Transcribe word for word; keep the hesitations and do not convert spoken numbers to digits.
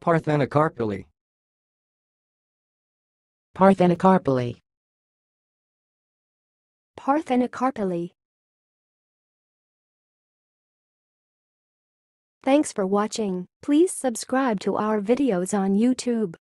Parthenocarpelly. Parthenocarpelly. Parthenocarpelly. Thanks for watching. Please subscribe to our videos on YouTube.